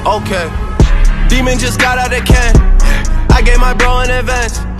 Okay. Demon just got out of can. I gave my bro an advance.